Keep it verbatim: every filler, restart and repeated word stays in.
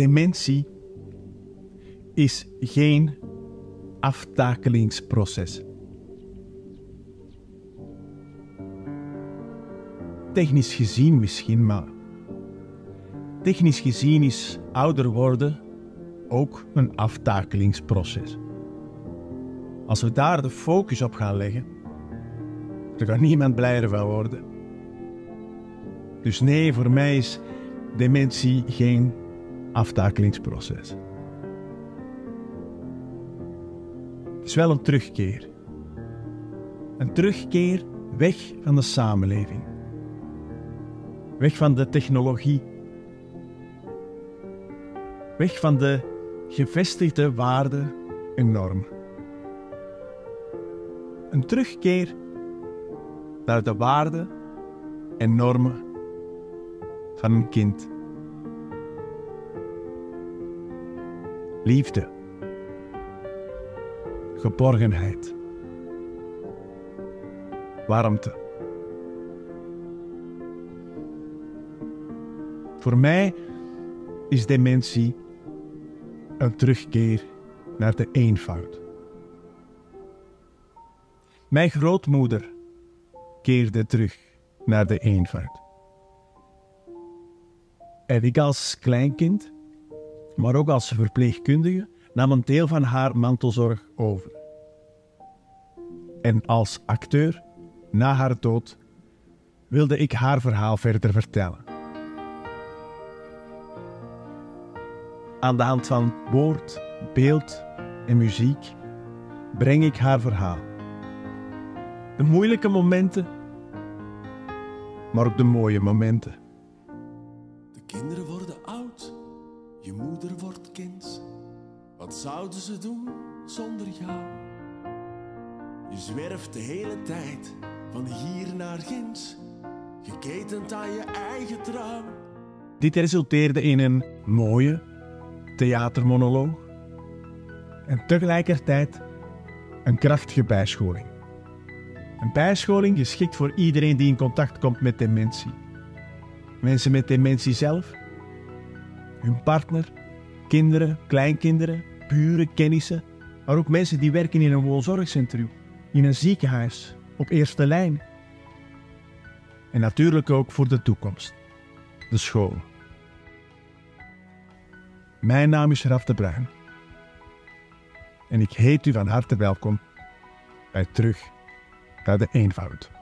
Dementie is geen aftakelingsproces. Technisch gezien misschien, maar technisch gezien is ouder worden ook een aftakelingsproces. Als we daar de focus op gaan leggen, er gaat niemand blijer van worden. Dus nee, voor mij is dementie geen aftakelingsproces. Het is wel een terugkeer. Een terugkeer weg van de samenleving. Weg van de technologie. Weg van de gevestigde waarden en normen. Een terugkeer naar de waarden en normen van een kind. Liefde. Geborgenheid. Warmte. Voor mij is dementie een terugkeer naar de eenvoud. Mijn grootmoeder keerde terug naar de eenvoud. En ik als kleinkind, maar ook als verpleegkundige, nam een deel van haar mantelzorg over. En als acteur, na haar dood, wilde ik haar verhaal verder vertellen. Aan de hand van woord, beeld en muziek breng ik haar verhaal. De moeilijke momenten, maar ook de mooie momenten. De kinderen worden oud, je moeder wordt kind. Wat zouden ze doen zonder jou? Je zwerft de hele tijd, van hier naar ginds, geketend aan je eigen droom. Dit resulteerde in een mooie theatermonoloog en tegelijkertijd een krachtige bijscholing. Een bijscholing geschikt voor iedereen die in contact komt met dementie. Mensen met dementie zelf, hun partner, kinderen, kleinkinderen, buren, kennissen, maar ook mensen die werken in een woonzorgcentrum, in een ziekenhuis, op eerste lijn. En natuurlijk ook voor de toekomst, de school. Mijn naam is Raf de Bruin en ik heet u van harte welkom bij Terug naar de Eenvoud.